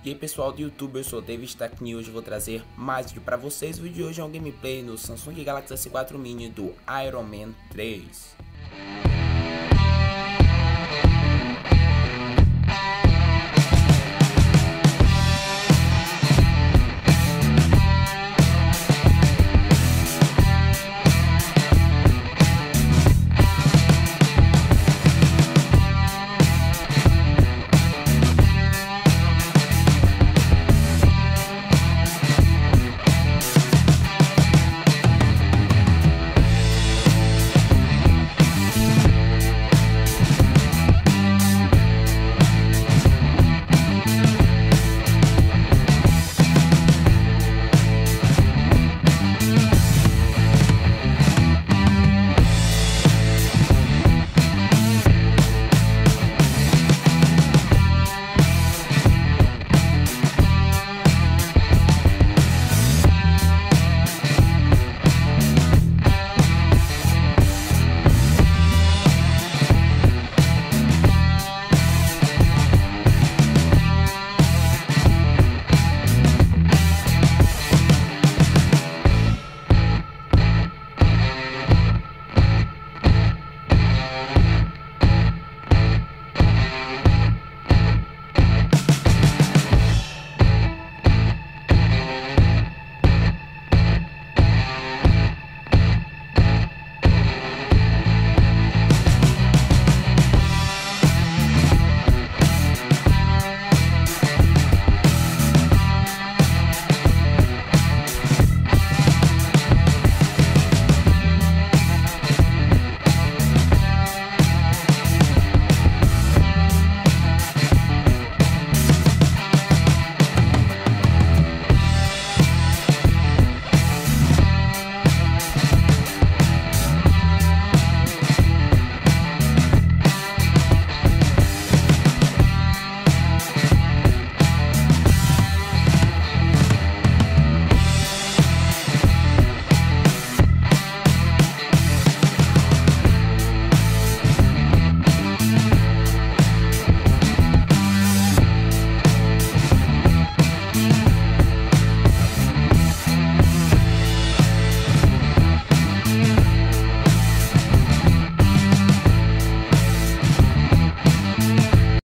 E aí pessoal do YouTube, eu sou o David Tech News, vou trazer mais vídeo para vocês. O vídeo de hoje é um gameplay no Samsung Galaxy S4 Mini do Iron Man 3.